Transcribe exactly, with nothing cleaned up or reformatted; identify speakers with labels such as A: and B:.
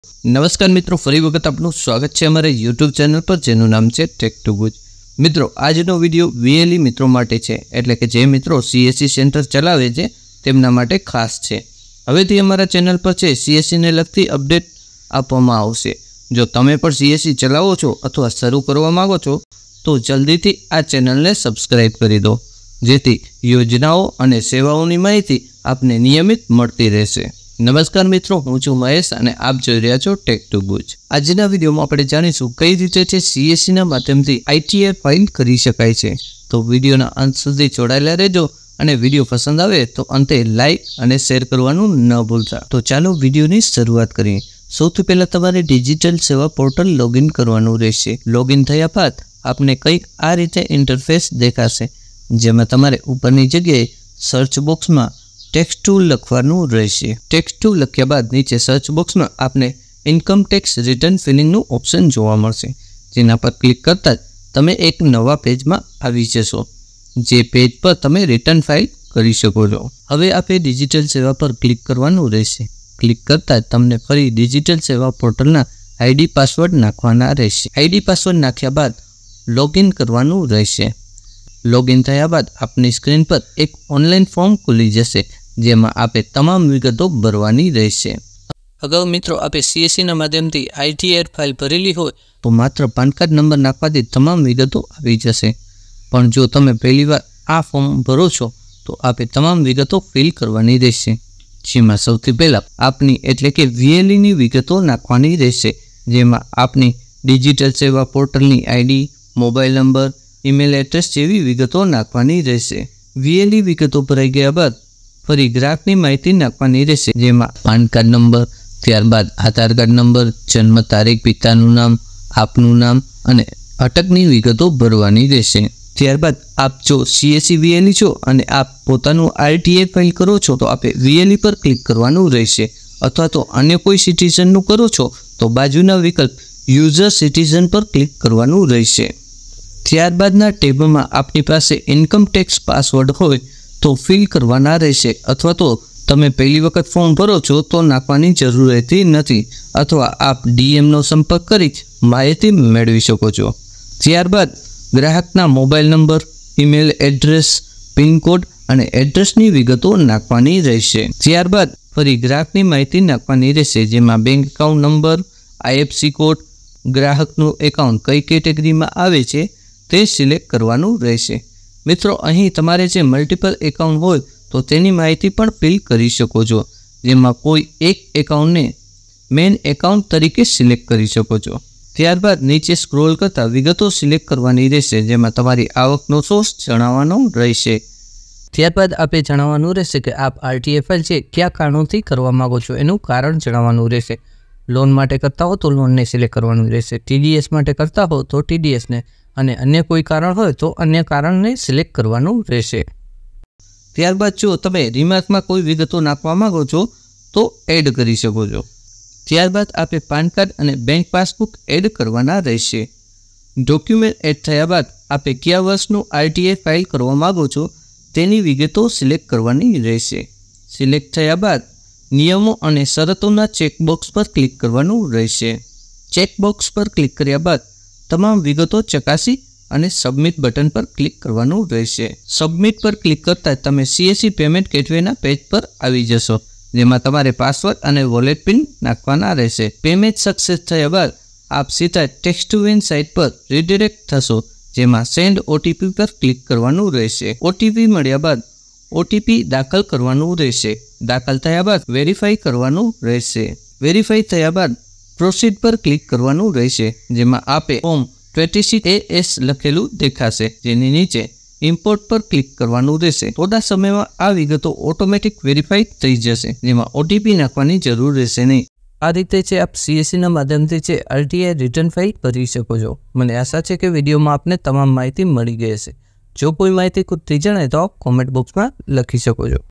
A: नमस्कार मित्रों, फरी वखत आपનું स्वागत है अमरा यूट्यूब चैनल पर जेनु नाम है टेक टू गुज। मित्रों, आजनो विडियो वीएलई मित्रों माटे छे, एटले के जे मित्रों सीएससी सेंटर चलावे छे तेमना माटे खास छे। हवेथी अमरा चैनल पर छे सीएससी ने लगती अपडेट आपवामां आवशे। जो तमे पण सीएससी चलावो छो अथवा शरू करवा मांगो छो तो जल्दीथी आ चेनलने सब्सक्राइब करी दो, जेथी योजनाओं अने सेवाओनी माहिती आपने नियमित मळती रहेशे। नमस्कार मित्रों, हूँ छूं महेश अने आप जोई रह्या छो टेक टू गुज। आजना विडियोमां आपणे जाणीशुं कई रीते छे सीएससी ना माध्यमथी आईटीआर फाइल करी शकाय छे। तो विडियोना अंत सुधी जोडायेला रहेजो अने विडियो पसंद आवे तो अंते लाइक अने शेर करवानुं न भूलता। तो चालो विडियोनी शरूआत करीए। सौथी पहेला तमारे डिजिटल सेवा पोर्टल लॉगिन करवानुं रहेशे। लॉगिन थया बाद आपने कंईक आ रीते इंटरफेस देखाशे, जेमां तमारे उपरनी जग्याए सर्च बॉक्स में टेक्स्ट टू लखवानुं रहेशे। टेक्स्ट टू लख्या बाद नीचे सर्च बॉक्स में आपने इनकम टेक्स रिटर्न फिलिंगनुं ऑप्शन जोवा मळशे, जेना पर क्लिक करता तमे एक नवा पेज में आवी जशो, जे पेज पर तमे रिटर्न फाइल करी शको छो। हवे आपे डिजिटल सेवा पर क्लिक करवानुं रहेशे। क्लिक करता तमने फरी डिजिटल सेवा पोर्टलना आईडी पासवर्ड नाखवाना रहेशे। आईडी पासवर्ड नाख्या बाद लॉगिन करवानुं रहेशे। लॉगिन थया बाद अपनी स्क्रीन पर एक ऑनलाइन फॉर्म खुली जशे, जेमां आपे तमाम विगतो भरवानी रहेशे। अगाऊ मित्रों आपे सीएससी ना माध्यमथी आईटीआर फाइल भरेली होय तो मात्र पान कार्ड नंबर नाखवाथी तमाम विगतो आवी जशे। पण जो तमे पहली वार आ फॉर्म भरो छो तो आपे तमाम विगतो फिल करवानी रहेशे, जेमां सौथी पहेला आपनी एटले के वीएलई नी विगतो नाखवानी रहेशे, जेमां आपनी डिजिटल सेवा पोर्टलनी ID, mobile number, email address जेवी विगतो नाखवानी रहेशे। वीएलई विगतो भराई गया बाद फरी ग्राहकनी माहिती नाखवानी रहेशे, जेमां पान कार्ड नंबर, त्यारबाद आधार कार्ड नंबर, जन्म तारीख, पितानुं नाम, आपनुं नाम अने अटकनी विगतो भरवानी रहेशे। त्यारबाद आप जो सीएससी वीएलई छो अने आप पोतानुं आरटीआर फाइल करो छो तो आपे वीएलई पर क्लिक करवानुं रहेशे, अथवा तो अन्य कोई सिटीजननुं करो छो तो बाजुना विकल्प यूजर सिटीजन पर क्लिक करवानुं रहेशे। त्यारबादना टेबमां आपनी पासे इनकम टेक्स पासवर्ड होय तो फिल करवाना रहेशे, अथवा तो तमे पहली वखत फॉर्म भरो छो तो नाखवानी जरूर रहती नथी, अथवा आप डीएम नो संपर्क करी माहिती मेळवी शको छो। त्यारबाद ग्राहकना mobile number, email address, pin code अने एड्रेसनी विगतो नाखवानी रहेशे। त्यारबाद फरी ग्राहकनी माहिती नाखवानी रहेशे, जेमां bank account number, IFC code, ग्राहकनुं एकाउंट कई केटेगरी में आवे छे ते सिलेक्ट करवानुं रहेशे। मित्रों, अहीं तमारे जे मल्टिपल एकाउंट होय तो तेनी माहिती पण फिल करी शको छो, जेमां कोई एक एकाउंट ने मेन एकाउंट तरीके सिलेक्ट करी शको छो। त्यारबाद नीचे स्क्रोल करता विगतो सिलेक्ट करवानी रहेशे, जेमां तमारी आवकनो सोर्स जणावવાનો रहेशे। त्यारबाद आपे जणावવાનું रहेशे के आप आरटीआर फाइल छे क्या कारणोथी करवा मांगो छो, एनुं कारण जणावવાનું रहेशे। लोन माटे करता हो तो लोन ने सिलेक्ट करवानुं रहेशे, टीडीएस माटे करता हो तो टीडीएस ने, अने अन्य कोई कारण होय तो अन्य कारण ने सिलेक्ट करवानुं रहेशे। त्यारबाद जो तमे रिमार्क में कोई विगतो नाखवा मांगो छो तो एड करी शको छो। त्यारबाद आपे पान कार्ड अने बैंक पासबुक एड करवाना रहेशे। डॉक्यूमेंट एड थया बाद आपे क्या वर्षनुं आरटीआर फाइल करवा मांगो छो तेनी विगतो सिलेक्ट करवानी रहेशे। सिलेक्ट थया बाद नियमों अने शरतोना चेकबॉक्स पर क्लिक करवानुं रहेशे। चेकबॉक्स पर क्लिक कर्या बाद तमाम विगतो चकासी अने सबमिट बटन पर क्लिक करवानुं रहेशे। सबमिट पर क्लिक करता तमे सीएससी पेमेंट गेटवेना पेज पर आवी जशो, जेमां तमारे पासवर्ड अने वॉलेट पिन नाखवाना रहेशे। पेमेंट सक्सेस थया बाद आप सीधा टेक्स्ट टू विन साइट पर रिडायरेक्ट थशो, जेमां सेंड ओटीपी पर क्लिक करवानुं रहेशे। ओटीपी मळ्या बाद ओटीपी दाखल करवानुं रहेशे। दाखल थया बाद वेरीफाई करवानुं रहेशे। वेरीफाई थया बाद प्रोसीड पर क्लिक करवानुं रहेशे, जेमां आपे फॉर्म छब्बीस ए एस लखेलुं देखाशे, जेनी नीचे इम्पोर्ट पर क्लिक करवानुं रहेशे। थोड़ा समय में आ विगतो ऑटोमेटिक वेरीफाई थई जशे, जेमां ओटीपी नाखवानी जरूर रहेशे नहीं। आ रीते छे आप सीएससी ना माध्यमथी छे आरटीआर रिटर्न फाइल भरी शको छो। मने आशा छे के विडियो में आपने तमाम माहिती मळी गई हशे। जो कोई माहिती खूटती जणाय तो आप कॉमेंट बॉक्स में लखी शको छो।